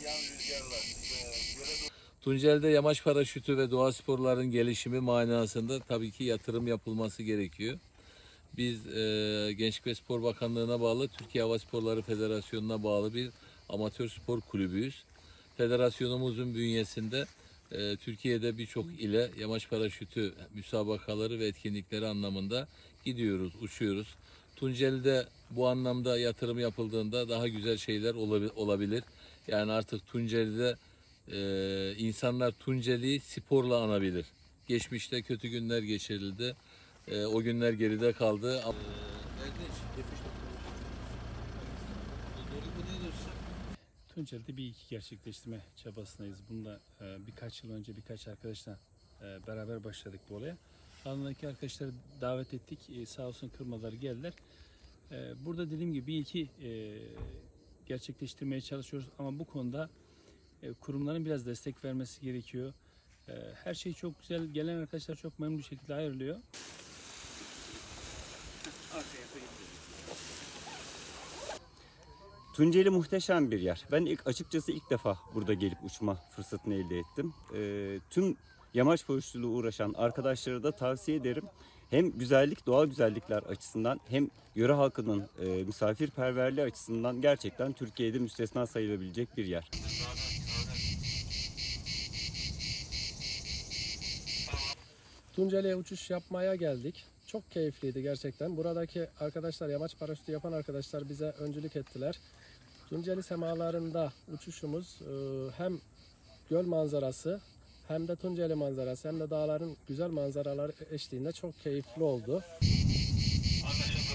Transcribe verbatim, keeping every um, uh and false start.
Tunceli'de yamaç paraşütü ve doğa sporlarının gelişimi manasında tabii ki yatırım yapılması gerekiyor. Biz e, Gençlik ve Spor Bakanlığı'na bağlı Türkiye Hava Sporları Federasyonu'na bağlı bir amatör spor kulübüyüz. Federasyonumuzun bünyesinde e, Türkiye'de birçok ile yamaç paraşütü müsabakaları ve etkinlikleri anlamında gidiyoruz, uçuyoruz. Tunceli'de bu anlamda yatırım yapıldığında daha güzel şeyler olabilir. Yani artık Tunceli'de e, insanlar Tunceli'yi sporla anabilir. Geçmişte kötü günler geçirildi. E, o günler geride kaldı. E, Tunceli'de bir iki gerçekleştirme çabasındayız. Bunda e, birkaç yıl önce birkaç arkadaşla e, beraber başladık bu olaya. Alandaki arkadaşları davet ettik. E, sağ olsun kırmadılar, geldiler. E, burada dediğim gibi bir iki e, gerçekleştirmeye çalışıyoruz ama bu konuda e, kurumların biraz destek vermesi gerekiyor. E, her şey çok güzel. Gelen arkadaşlar çok memnun bir şekilde ayrılıyor. Tunceli muhteşem bir yer. Ben ilk açıkçası ilk defa burada gelip uçma fırsatını elde ettim. Ee, tüm yamaç paraşütüyle uğraşan arkadaşlara da tavsiye ederim. Hem güzellik, doğal güzellikler açısından hem yöre halkının e, misafirperverliği açısından gerçekten Türkiye'de müstesna sayılabilecek bir yer. Tunceli'ye uçuş yapmaya geldik. Çok keyifliydi gerçekten. Buradaki arkadaşlar, yamaç paraşütü yapan arkadaşlar bize öncülük ettiler. Tunceli semalarında uçuşumuz hem göl manzarası hem de Tunceli manzarası hem de dağların güzel manzaraları eşliğinde çok keyifli oldu.